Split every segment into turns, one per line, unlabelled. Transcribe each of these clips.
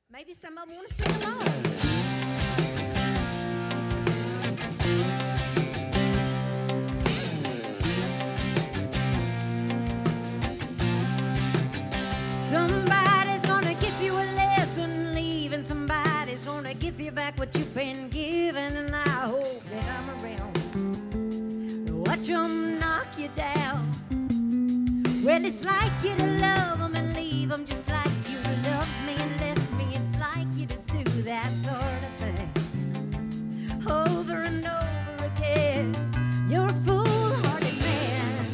Maybe some of them want to sing along. Somebody's gonna give you a lesson, leaving. Somebody's gonna give you back what you've been given, and I hope that I'm around to watch them knock you down. Well, it's like you to love them and leave them, just like you loved me and left me. It's like you to do that sort of thing over and over again. You're a foolhardy man.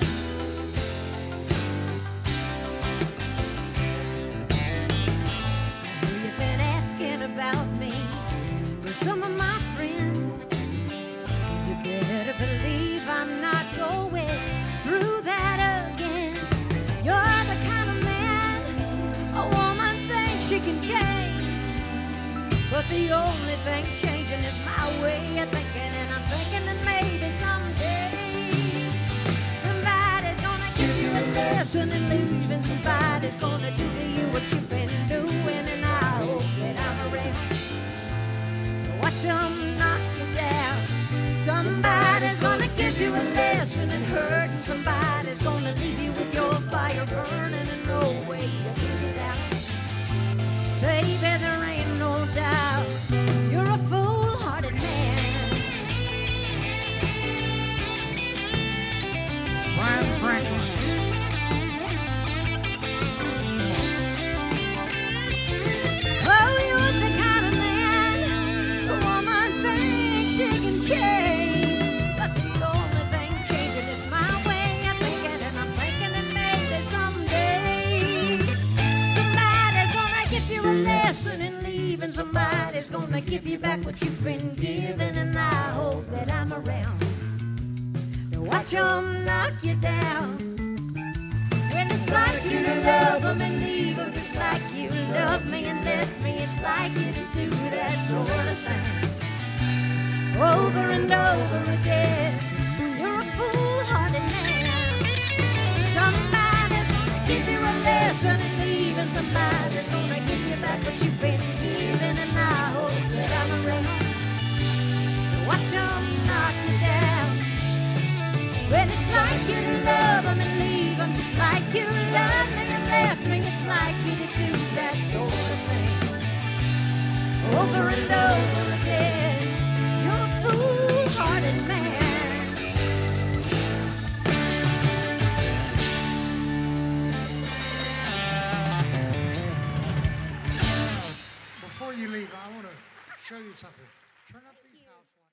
You've been asking about me with some of my friends. You better believe I'm not going through that again. You're the kind of man a woman thinks she can change, but the only thing changing is my way of thinking, and I'm thinking that maybe someday somebody's gonna give you a lesson and leave, and somebody's gonna do to you what you've been doing, and I hope that I'm around to watch them knock you down. Somebody's gonna give you a lesson and hurt, and somebody's gonna leave you with your fire burning and no way to put it out. Baby, there ain't no doubt you're a foolhardy man.
Brian Franklin.
Oh, you're the kind of man a woman thinks she can change, but the only thing changing is my way of thinking, and I'm thinking that maybe someday somebody's gonna give you a lesson and leave, and somebody's gonna give you back what you've been given, and I hope that I'm around to watch them knock you down. When it's like you to love them and leave them, just like you love me and left me. It's like you to do that sort of thing over and over again. You're a foolhardy man. Somebody's gonna give you a lesson and leave, and somebody's gonna give you back what you've been given, and I hope that I'm around to watch them knock you down. When it's like you to love them and leave them, just like you loved me and left me. It's like you to do that sort of thing over and over again. You're a foolhardy man.
Before you leave, I want to show you something. Turn up these house lights.